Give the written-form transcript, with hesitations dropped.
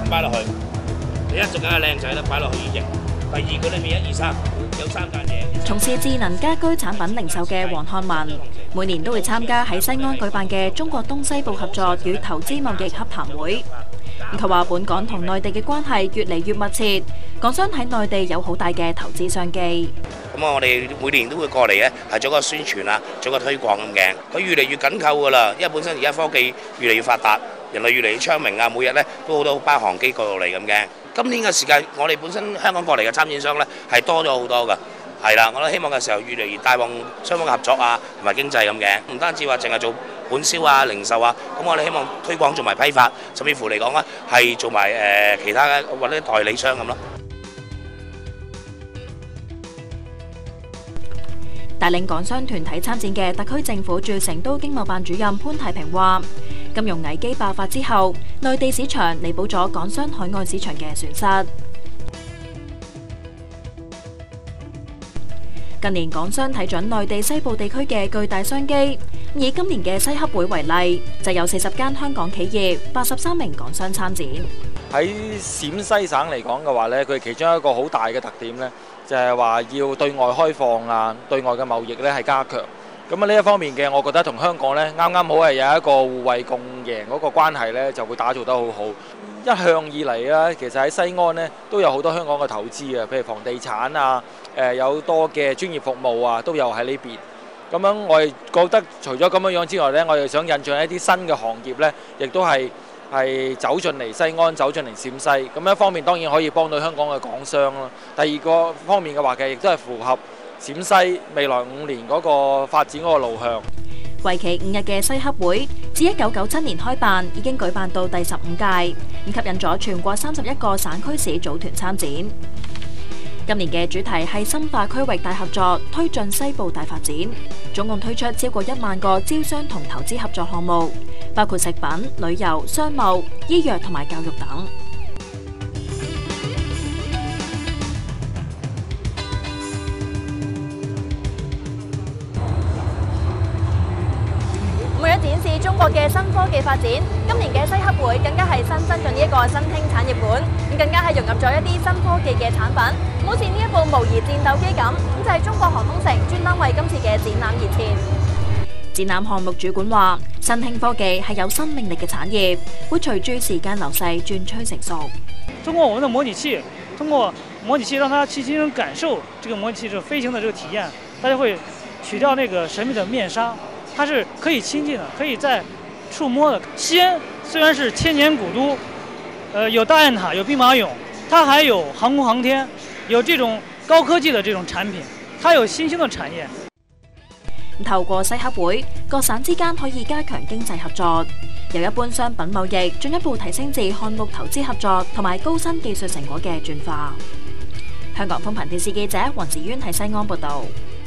擺落去，第一就梗係靚仔啦，擺落去已經。第二佢裏面1、2、3有3間嘢。 從事智能家居產品零售嘅黃漢文，每年都會參加喺西安舉辦嘅中國東西部合作與投資貿易洽談會。佢話：本港同內地嘅關係越嚟越密切，港商喺內地有好大嘅投資商機。 咁我哋每年都會過嚟咧，係做個宣傳啊，做個推廣咁嘅。佢越嚟越緊扣㗎啦，因為本身而家科技越嚟越發達，人類越嚟越昌明啊，每日咧都好多班航機過到嚟咁嘅。今年嘅時間，我哋本身香港過嚟嘅參展商咧係多咗好多㗎，係啦，我都希望嘅時候越嚟越帶旺雙方嘅合作啊，同埋經濟咁嘅，唔單止話淨係做本銷啊、零售啊，咁我哋希望推廣做埋批發，甚至乎嚟講咧係做埋其他嘅或者代理商咁咯。 帶領港商團體參展嘅特區政府駐成都經貿辦主任潘太平話：金融危機爆發之後，內地市場彌補咗港商海外市場嘅損失。近年港商睇準內地西部地區嘅巨大商機，以今年嘅西洽會為例，就有40間香港企業、83名港商參展。 喺陝西省嚟講嘅話呢，佢其中一個好大嘅特點呢，就係話要對外開放啊，對外嘅貿易呢係加強。咁啊呢一方面嘅，我覺得同香港呢啱啱好係有一個互惠共贏嗰個關係呢，就會打造得好好。一向以嚟咧，其實喺西安呢都有好多香港嘅投資啊，譬如房地產啊，有多嘅專業服務啊，都有喺呢邊。咁樣我哋覺得除咗咁樣之外呢，我哋想引進一啲新嘅行業呢，亦都係走進嚟西安，走進嚟陝西。咁一方面當然可以幫到香港嘅港商啦。第二個方面嘅話嘅，亦都係符合陝西未來5年嗰個發展嗰個路向。 為期5日嘅西洽會，自1997年開辦，已經舉辦到第15屆，吸引咗全國31個省區市組團參展。今年嘅主題係深化區域大合作，推進西部大發展。總共推出超過1萬個招商同投資合作項目，包括食品、旅遊、商務、醫藥同埋教育等。 為咗展示中國嘅新科技發展，今年嘅西洽會更加係新增咗呢一個新興產業館，咁更加係融入咗一啲新科技嘅產品，好似呢一部模擬戰鬥機咁，咁就係中國航空城專登為今次嘅展覽而設。 展覽項目主管話：新興科技係有生命力嘅產業，會隨住時間流逝轉趨成熟。 通過我們的模擬器，通過模擬器讓它去進行感受這個模擬器這個飛行的這個體驗，大家會取掉那個神秘的面紗。它是可以親近的，可以再觸摸的。西安雖然是千年古都，有大雁塔，有兵馬俑，它還有航空航天，有這種高科技的這種產品，它有新興的產業。 透過西洽會，各省之間可以加強經濟合作，由一般商品貿易進一步提升至項目投資合作同埋高新技術成果嘅轉化。香港風頻電視記者黃子淵喺西安報道。